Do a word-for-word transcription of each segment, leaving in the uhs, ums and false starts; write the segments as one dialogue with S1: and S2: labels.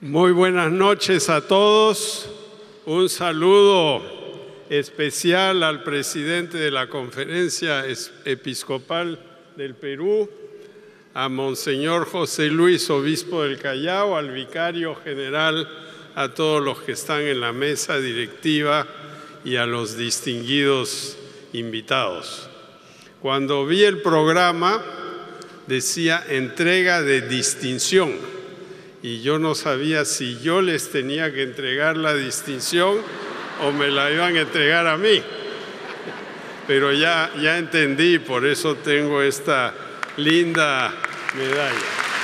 S1: Muy buenas noches a todos. Un saludo especial al presidente de la Conferencia Episcopal del Perú, a Monseñor José Luis, obispo del Callao, al vicario general, a todos los que están en la mesa directiva y a los distinguidos invitados. Cuando vi el programa, decía entrega de distinción. Y yo no sabía si yo les tenía que entregar la distinción o me la iban a entregar a mí. Pero ya, ya entendí, por eso tengo esta linda medalla.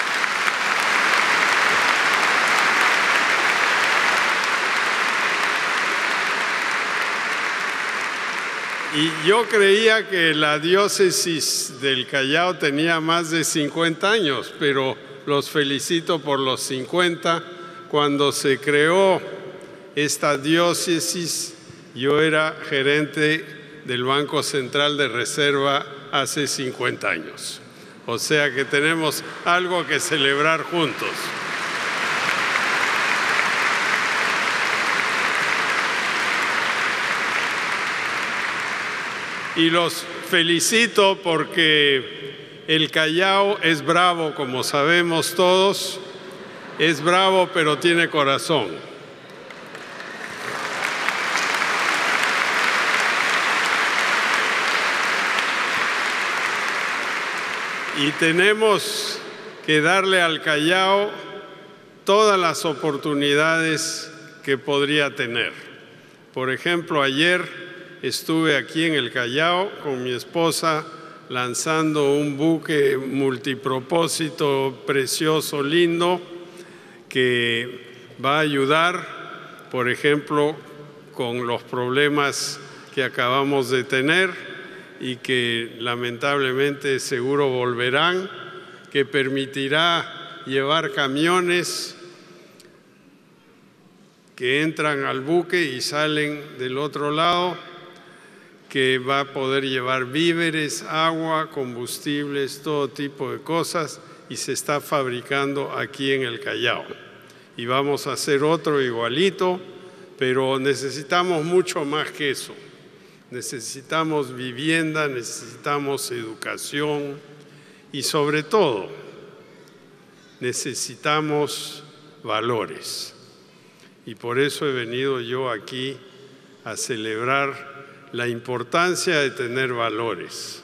S1: Y yo creía que la diócesis del Callao tenía más de cincuenta años, pero los felicito por los cincuenta. Cuando se creó esta diócesis, yo era gerente del Banco Central de Reserva hace cincuenta años. O sea que tenemos algo que celebrar juntos. Y los felicito porque el Callao es bravo, como sabemos todos, es bravo pero tiene corazón. Y tenemos que darle al Callao todas las oportunidades que podría tener. Por ejemplo, ayer estuve aquí en el Callao con mi esposa lanzando un buque multipropósito precioso, lindo, que va a ayudar, por ejemplo, con los problemas que acabamos de tener y que lamentablemente seguro volverán, que permitirá llevar camiones que entran al buque y salen del otro lado, que va a poder llevar víveres, agua, combustibles, todo tipo de cosas, y se está fabricando aquí en el Callao. Y vamos a hacer otro igualito, pero necesitamos mucho más que eso. Necesitamos vivienda, necesitamos educación y sobre todo necesitamos valores. Y por eso he venido yo aquí a celebrar la importancia de tener valores.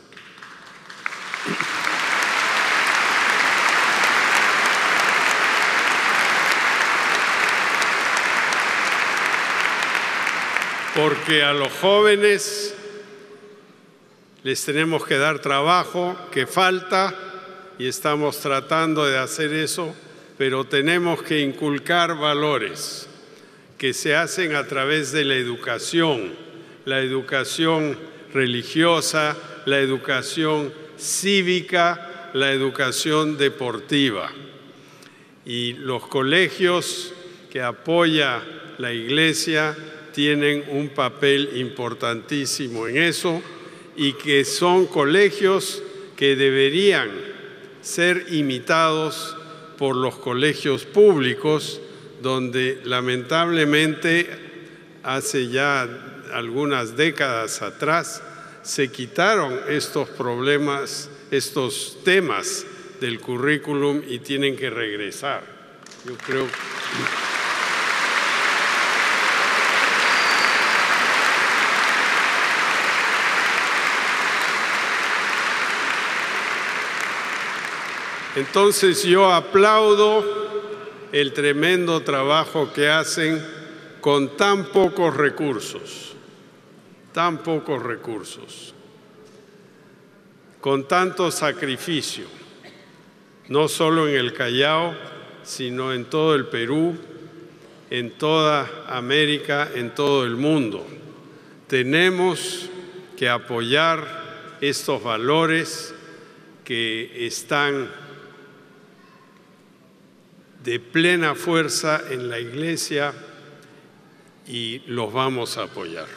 S1: Porque a los jóvenes les tenemos que dar trabajo, que falta, y estamos tratando de hacer eso, pero tenemos que inculcar valores que se hacen a través de la educación, la educación religiosa, la educación cívica, la educación deportiva. Y los colegios que apoya la Iglesia tienen un papel importantísimo en eso y que son colegios que deberían ser imitados por los colegios públicos, donde lamentablemente hace ya algunas décadas atrás se quitaron estos problemas, estos temas del currículum y tienen que regresar. Yo creo Entonces yo aplaudo el tremendo trabajo que hacen con tan pocos recursos, tan pocos recursos, con tanto sacrificio, no solo en el Callao, sino en todo el Perú, en toda América, en todo el mundo. Tenemos que apoyar estos valores que están de plena fuerza en la Iglesia y los vamos a apoyar.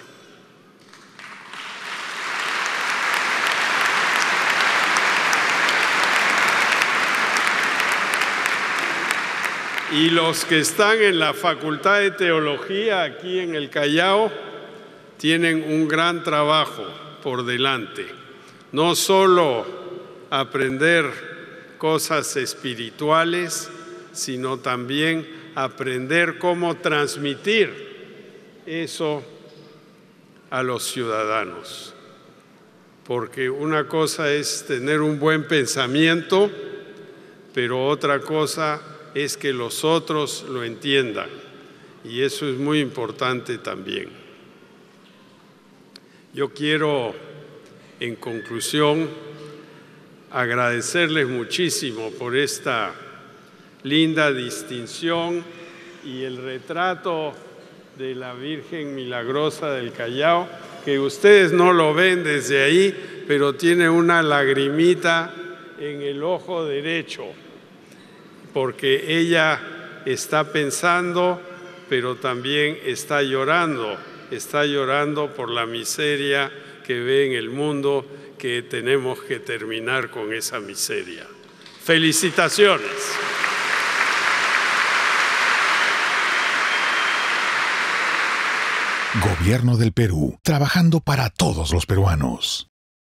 S1: Y los que están en la Facultad de Teología aquí en el Callao tienen un gran trabajo por delante. No solo aprender cosas espirituales, sino también aprender cómo transmitir eso a los ciudadanos. Porque una cosa es tener un buen pensamiento, pero otra cosa es que los otros lo entiendan. Y eso es muy importante también. Yo quiero, en conclusión, agradecerles muchísimo por esta linda distinción y el retrato de la Virgen Milagrosa del Callao, que ustedes no lo ven desde ahí, pero tiene una lagrimita en el ojo derecho, porque ella está pensando, pero también está llorando, está llorando por la miseria que ve en el mundo, que tenemos que terminar con esa miseria. ¡Felicitaciones!
S2: Gobierno del Perú, trabajando para todos los peruanos.